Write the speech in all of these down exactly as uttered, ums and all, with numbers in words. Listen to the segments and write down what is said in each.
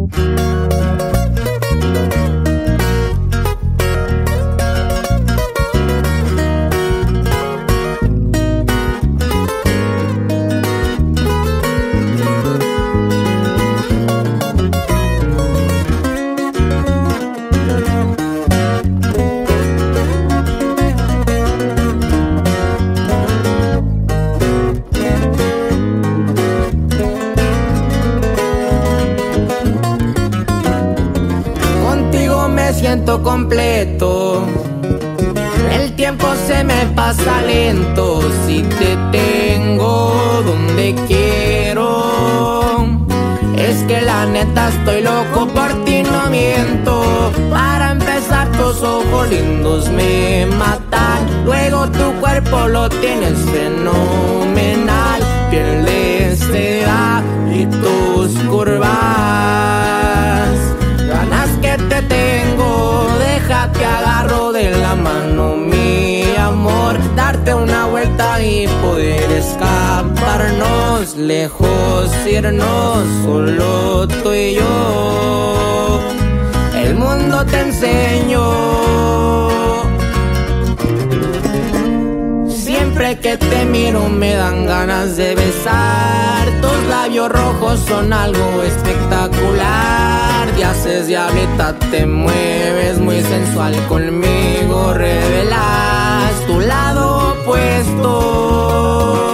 Siento completo, el tiempo se me pasa lento. Si te tengo donde quiero, es que la neta estoy loco por ti, no miento. Para empezar, tus ojos lindos me matan, luego tu cuerpo lo tienes fenomenal, piel de seda y tus curvas, ganas que te tengo, déjate agarro de la mano, mi amor, darte una vuelta y poder escaparnos lejos, irnos solo tú y yo, el mundo te enseño. Siempre que te miro me dan ganas de besar, tus labios rojos son algo espectacular, te haces diablita, te mueves muy sensual conmigo, revelas tu lado opuesto.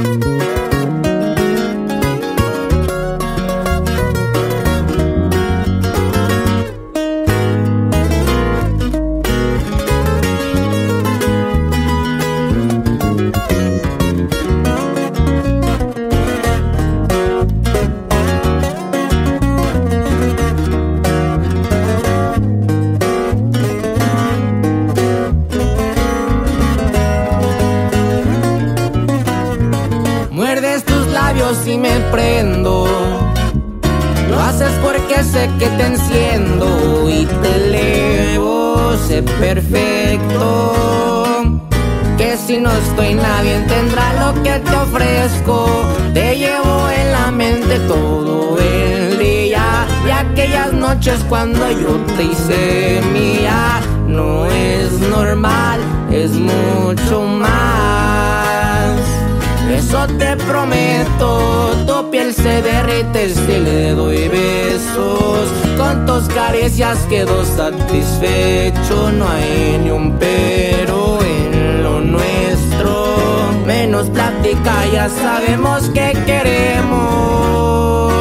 Si me prendo, lo haces porque sé que te enciendo y te elevo, sé perfecto que si no estoy nadie tendrá lo que te ofrezco. Te llevo en la mente todo el día y aquellas noches cuando yo te hice mía. No es normal, es mucho más, eso te prometo. Tu piel se derrite si le doy besos, con tus caricias quedo satisfecho. No hay ni un pero en lo nuestro, menos plática, ya sabemos que queremos.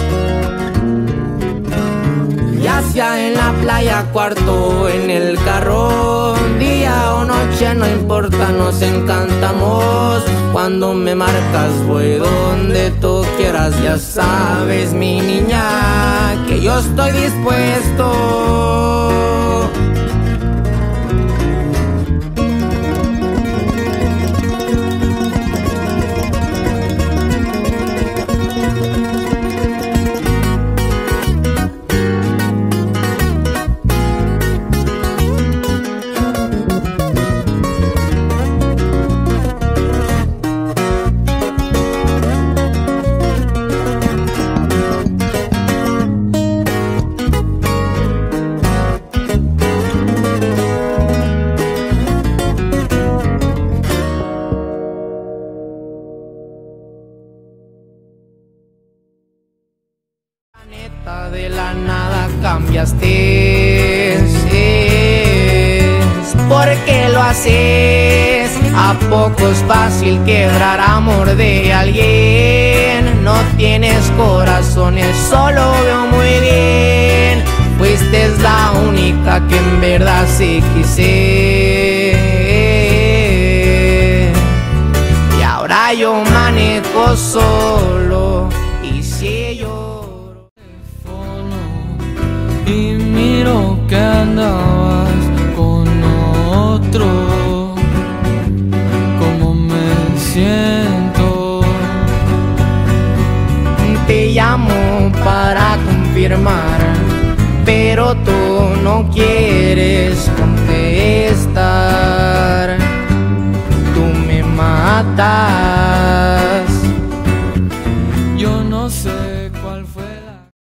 Ya sea en la playa, cuarto, en el carro, día o noche, no importa, nos encantamos. Cuando me marcas voy donde tú quieras, ya sabes mi niña que yo estoy dispuesto. De la nada cambiaste, es porque lo haces. ¿A poco es fácil quebrar amor de alguien? No tienes corazones, solo veo muy bien. Fuiste la única que en verdad sí quise, y ahora yo manejo solo y si yo y miro que andabas con otro. ¿Cómo me siento? Te llamo para confirmar, pero tú no quieres contestar. Tú me matas.